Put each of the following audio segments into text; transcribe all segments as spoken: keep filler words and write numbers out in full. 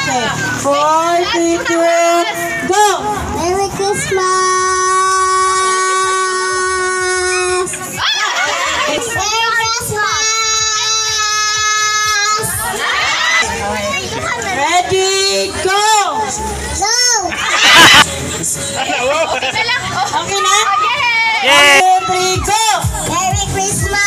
Okay. Four, three, two, go! Merry Christmas! Merry Christmas! Ready, go! Go! Okay na? Yay! Two, three, go! Merry Christmas!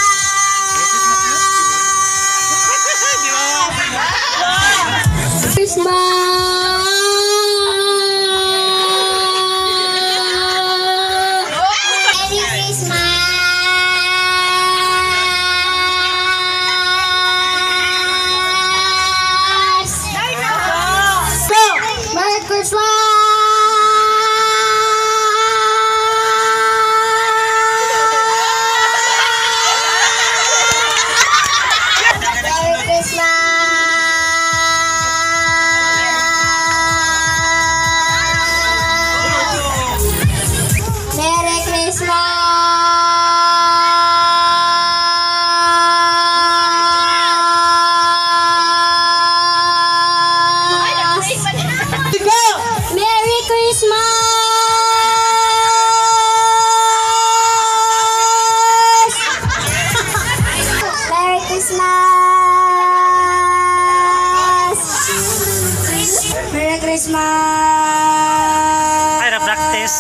Merry Christmas! Ay, na-practice.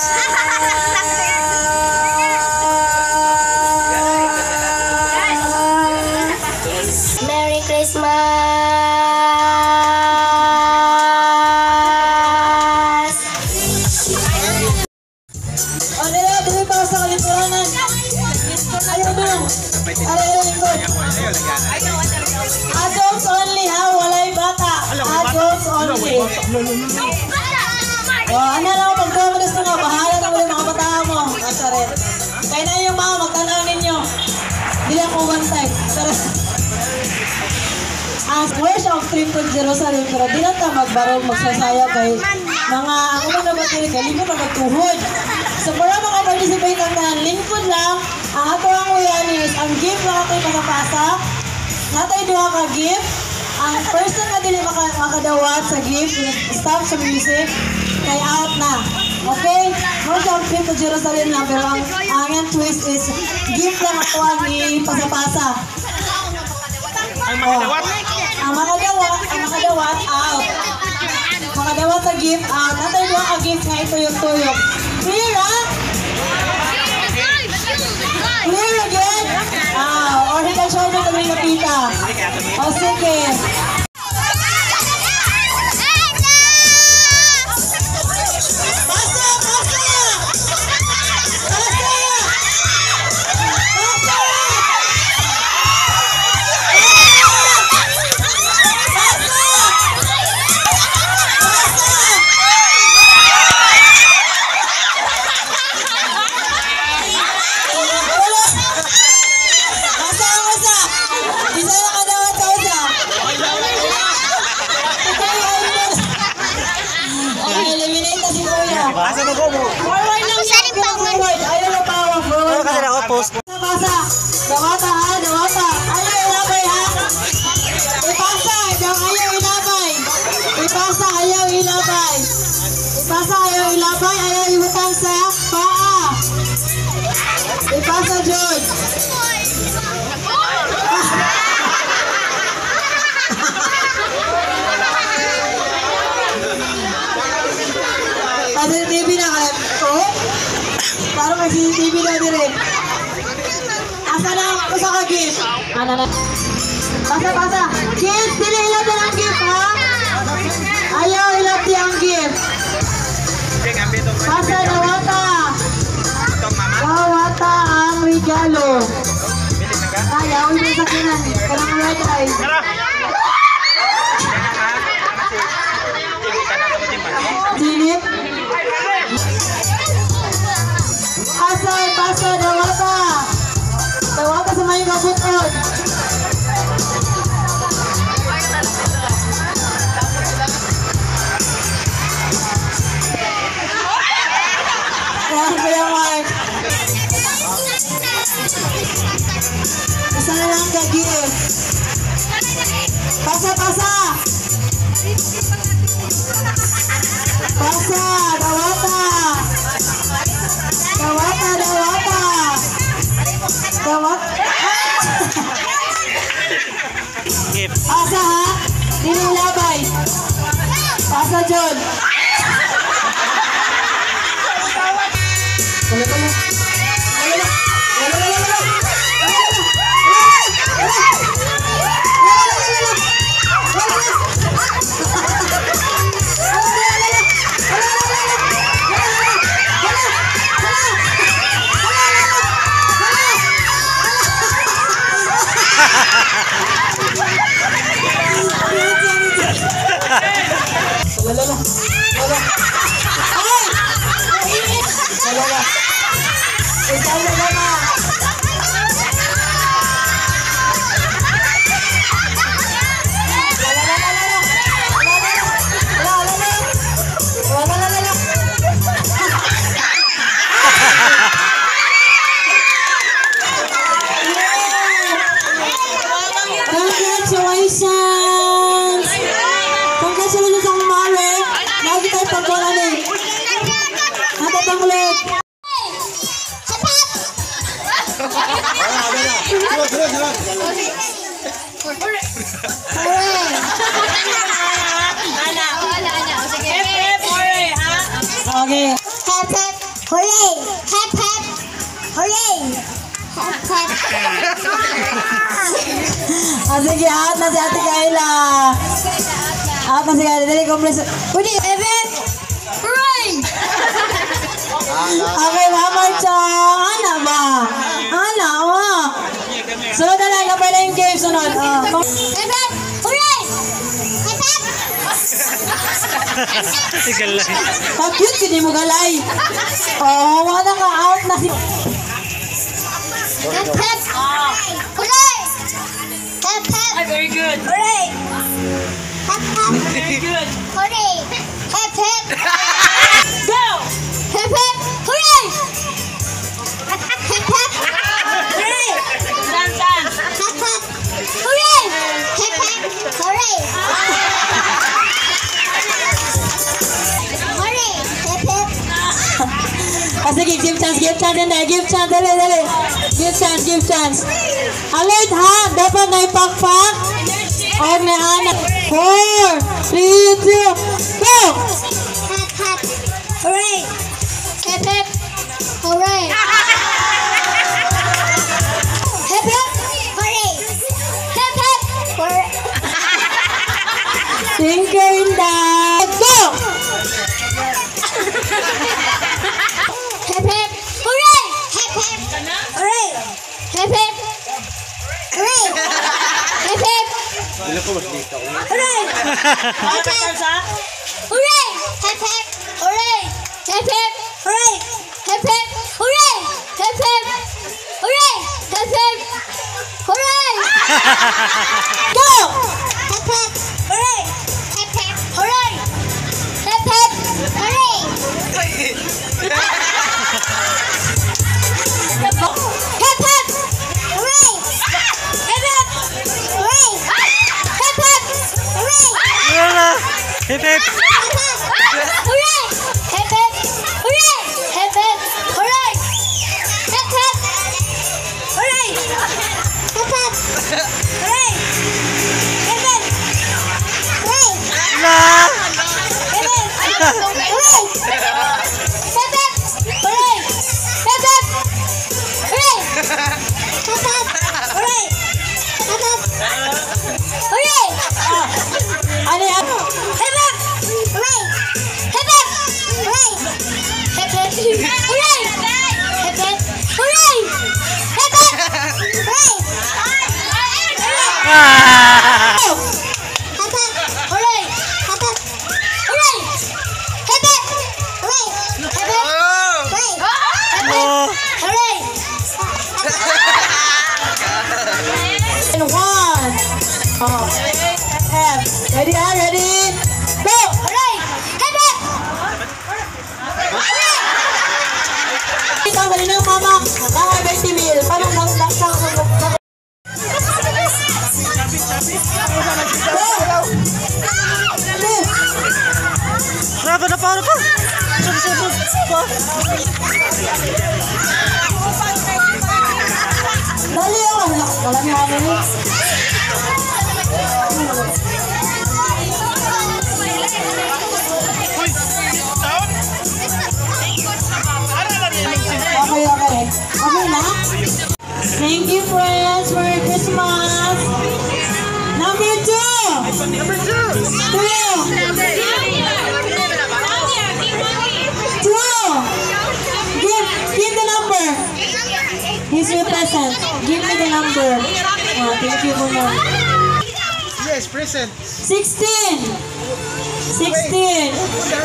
Merry Christmas! O, dali, dali pa sa kalipuranan. Ayaw dong. Ayaw lingkod. Adults only ha, walay bata. Adults only. O, ano lang, pagkamalas na nga, bahala na ulit mga bata mo. Asaret. Kaya na yung mga magtanaw ninyo. Hindi ako one time. Asaret. As worship of trip to Jerusalem, pero di lang ta magbarong magsasayaw kay mga, ang una na batiri kay lingkod na magtuhod. So para makaparticipate ang tahan, lingkod lang, ang ato ang uyan is, ang gift lang ako'y makapasa. Natay duha ka gift. Ang person na dili maka, makadawat sa gift, stop sa music, kay out na. Okay? Worship of trip to Jerusalem lang, pero ang, ang yung twist is, gift lang ako ang ipasa-pasa. Ang makadawat. Ang makadawat, ang makadawat, out. Makadawat sa gift, out. Natay doon ang gift nga ito yung tuyok. Clear, ha? Clear again? Ah, or hika shoulder na rin napita. O, sige. Asa mo ko mo? Forward lang yan. Forward. Ayaw na power. Forward Kasi na. ako post. Basa. Dawata ha. Dawata. Ayaw ilabay ha. Ipasa. Ayaw ilabay. Ipasa. Ayaw ilabay. Ipasa. Ayaw ilabay. Ayaw ibutang sa paa. Ipasa, George. C C T V na kayo. Oh? Parang may C C T V na din. Asa na ako sa kagis? Ano na? Pasa, pasa. Kids, dili ilat na ang gift, ha? Ayaw ilat di ang gift. Pasa, dawata. Dawata ang regalo. Ayaw, hindi sa kinan. Karang red eye. Sinip? Asay, pasa, dawata. Dawata sa may kabutod. Kaya kaya Mark. Isa na lang ka-gift. John. Wala pa mo. Wala na. Wala na, wala na. Wala na. Wala. Ay! Wala na. Ikaw na gama. Wala na, wala na. Wala na. Wala, wala na. Wala na, wala na. Congratulations! Congratulations ang Mare! Lagi tayo pagbola ni. Hata pangulit. Okay. Hep hep hooray! Hep hep hooray! Hep hep. Ah, sige, out na si Ate Kayla. Out na si Kayla. Dali, kompleso. Pwede, hep hep hooray! Okay, Mama Chong. Ana ba? Ana, oh. Sunod na lang. Kapay na yung game. Sunod. Oh. Hep hep hooray! Hep hep. Tigal lang. Pa-cute, hindi mo galay. Oh, wala ka. Out na si... Hep hep hooray! Hep hep. Very good. Hooray! Hep hep. Very good. Hooray! Hep hep. Go! Hep hep. Hooray! Hep hep. Hooray! Dance, dance. Hep hep. Hooray! Hep hep. Hooray! Hooray! Hep hep. Ah, sige, give chance, give chance. Hindi, give chance. Dali, dali. Give chance, give chance. Alert ha. Dapat na ipakpak. Huwag na anak. Four, three, two, go! Hep hep. Hooray! Hep hep. Hooray! Hep hep. Hooray! Hep hep. Hooray! Tinker in that. Go! Hep hep. Hooray! Hep hep. Hooray! Hep hep. Hooray! Hep hep. Hooray! Hep hep. Hooray! Hep hep. Hooray! Hep hep. Hooray! Hep hep. Hooray! Hep hep. Hooray! Hep hep. Hooray! Go! Hep hep. Hooray! Hep hep. Hooray! Hep hep. Hooray! Hep hep. Hooray! Hep hep. Hooray! Hep hep. Hooray! Wala. Hip hip. Hep hep. Hooray! Hep hep. Hooray! Hep hep. Hooray! Hep hep. Hooray! Hep hep. Hooray! Hep hep. Hooray! Wala. Hep hep. Hooray! Hep hep. Hooray! Hep hep. Hooray! Hep hep. Hooray! Hep hep. Hooray! Ano yan? Hep hep. Hooray! Hep hep. Hooray! Hep hep. Hooray! Hep hep. Hooray! Hep hep. Hooray! Ah! Go! Hep hep. Hooray! Hep hep. Hooray! Hep hep. Hooray! Hep hep. Hooray! Hep hep. Oh. Hooray! And one. Oh. Have. Ready, ah, ready? Go! Hooray! Hep hep. Ito, dali na mama. Nakaka twenty mil. Paano nang laksa ko? Grabe na para ko. Sabot pa. Dali ako. Wala niya ako ni. Two. Two. Give, give the number. He's your present. Give me the number. Ah, thank you muna. Yes, present. Sixteen. Sixteen. The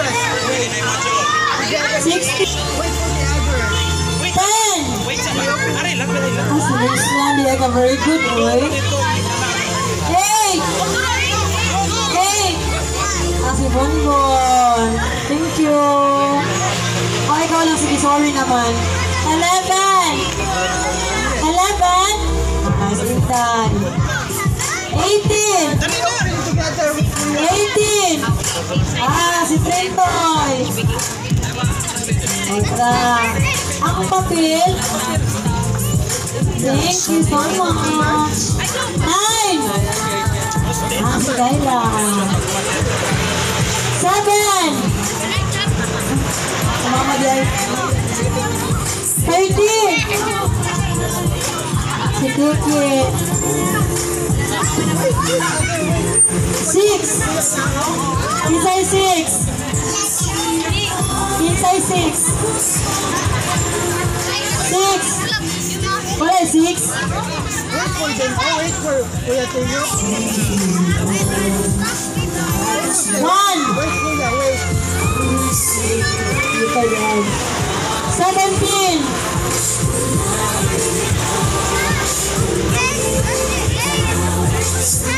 rest. Sixteen. Wait for the other. Ten. Ah, sinis lang. Di ka very good, boy. Eight. Eight. Ah, si Bonbon. Thank you. Oh, ikaw lang. Sige, sorry naman. Eleven. Eleven. Ah, si Intan. Eighteen. Together with Eighteen. Ah, si Trentoy. Otra. Ang papel. Thank you so much. Nine. Ah, si Kayla. Seven. Mama diay. Thirteen. Si Kiki. Six. Inside six. Inside six. Six. Wala six. wait for them. Oh, wait for Kuya Tuyo. One. Wait, Kuya, wait. Dito yan. Seventeen. Hey!